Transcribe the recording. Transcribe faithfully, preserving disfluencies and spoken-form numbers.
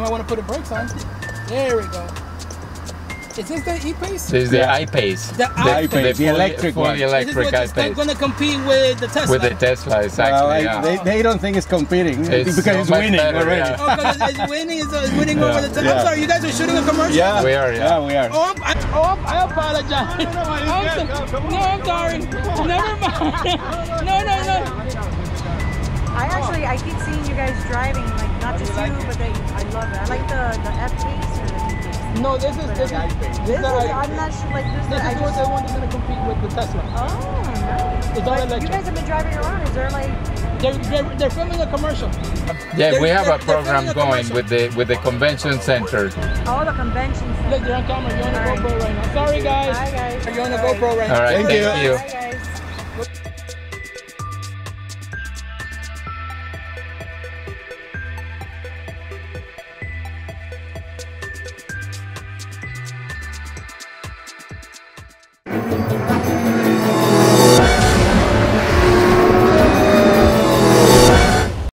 might want to put the brakes on. There we go. Is this the E-Pace? This is the Yeah. I-Pace. The I-Pace, the electric one. Fully electric This is I-Pace. going to compete with the Tesla. With the Tesla, exactly, Well, I, yeah. they, they don't think it's competing It's because so it's much winning better, already. yeah. Oh, because it's, it's winning, it's, it's winning over the Tesla. Yeah. I'm sorry, you guys are shooting a commercial? Yeah, We are, yeah. yeah, we are. Oh, I'm, I, oh, I apologize. No, no, no, I'm so, no, I'm sorry. Never mind. No, no, no. I actually, I keep seeing you guys driving, like not just you, but they, I love it. I like the the F-Pace or the E-Pace. No, this is this is This this is, is I'm not sure, like this. this I is what just, the one that's going to compete with the Tesla. oh, nice. It's all But electric. you guys have been driving around. Is there like? They're, they're, they're filming a commercial. Yeah, They're- we have they're- a they're program filming a going commercial. with the with the convention center. Oh, the convention center. Look, they're on camera. You're on the All right. GoPro right now. Sorry, guys. Hi, guys. You're on the All right. GoPro right now. All right, Thank thank you. you. Hi, guys.